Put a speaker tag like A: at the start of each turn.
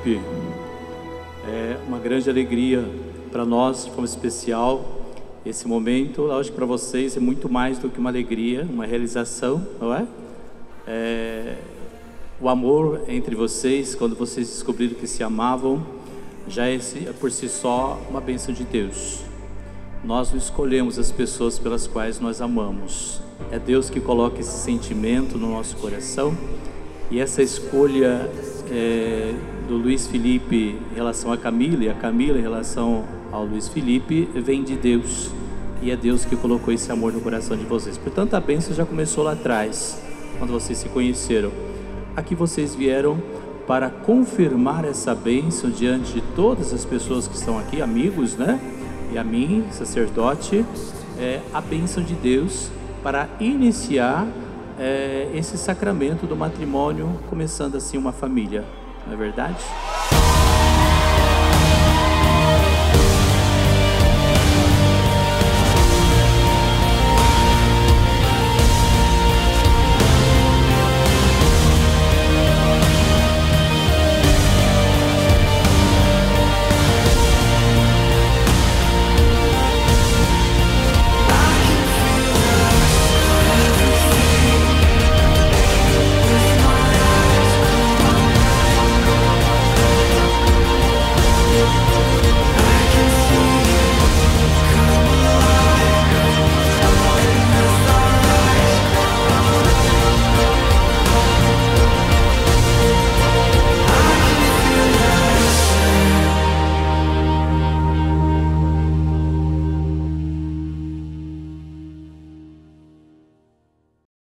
A: Felipe, é uma grande alegria para nós, de forma especial, esse momento. Lógico que para vocês é muito mais do que uma alegria, uma realização, não é? O amor entre vocês, quando vocês descobriram que se amavam, já é por si só uma bênção de Deus. Nós não escolhemos as pessoas pelas quais nós amamos. É Deus que coloca esse sentimento no nosso coração. E essa escolha do Luiz Felipe em relação a Camila e a Camila em relação ao Luiz Felipe vem de Deus. E é Deus que colocou esse amor no coração de vocês. Portanto, a bênção já começou lá atrás, quando vocês se conheceram. Aqui vocês vieram para confirmar essa bênção diante de todas as pessoas que estão aqui, amigos, né? E a mim, sacerdote, a bênção de Deus para iniciar esse sacramento do matrimônio, começando assim uma família, não é verdade?